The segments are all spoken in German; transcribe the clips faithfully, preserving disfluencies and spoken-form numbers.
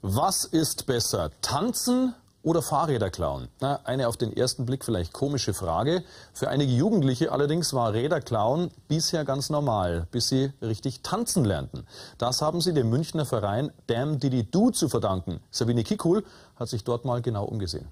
Was ist besser, tanzen oder Fahrräder klauen? Na, eine auf den ersten Blick vielleicht komische Frage. Für einige Jugendliche allerdings war Räder klauen bisher ganz normal, bis sie richtig tanzen lernten. Das haben sie dem Münchner Verein Damn Diddy Do zu verdanken. Sabine Kickul hat sich dort mal genau umgesehen.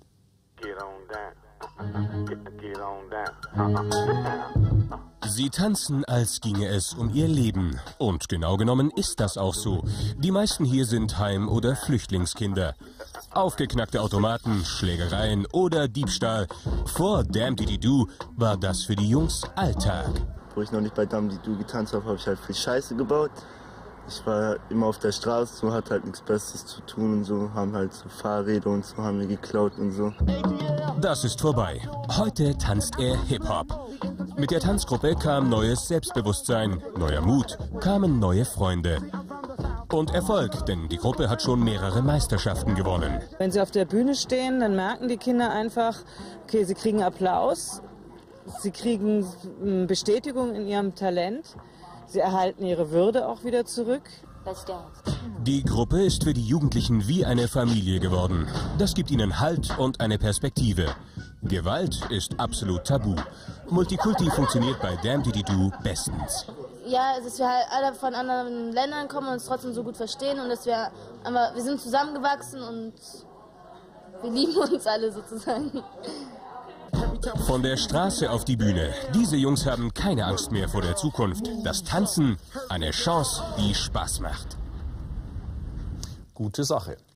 Sie tanzen, als ginge es um ihr Leben. Und genau genommen ist das auch so. Die meisten hier sind Heim- oder Flüchtlingskinder. Aufgeknackte Automaten, Schlägereien oder Diebstahl. Vor Damn Diddy Do war das für die Jungs Alltag. Wo ich noch nicht bei Damn Diddy Do getanzt habe, habe ich halt viel Scheiße gebaut. Ich war immer auf der Straße, so hat halt nichts Besseres zu tun und so, haben halt so Fahrräder und so haben wir geklaut und so. Das ist vorbei. Heute tanzt er Hip-Hop. Mit der Tanzgruppe kam neues Selbstbewusstsein, neuer Mut, kamen neue Freunde. Und Erfolg, denn die Gruppe hat schon mehrere Meisterschaften gewonnen. Wenn sie auf der Bühne stehen, dann merken die Kinder einfach, okay, sie kriegen Applaus, sie kriegen Bestätigung in ihrem Talent. Sie erhalten ihre Würde auch wieder zurück. Die Gruppe ist für die Jugendlichen wie eine Familie geworden. Das gibt ihnen Halt und eine Perspektive. Gewalt ist absolut tabu. Multikulti funktioniert bei Damn Diddy Do bestens. Ja, dass wir halt alle von anderen Ländern kommen und uns trotzdem so gut verstehen und dass wir einfach, wir sind zusammengewachsen und wir lieben uns alle sozusagen. Von der Straße auf die Bühne. Diese Jungs haben keine Angst mehr vor der Zukunft. Das Tanzen, eine Chance, die Spaß macht. Gute Sache.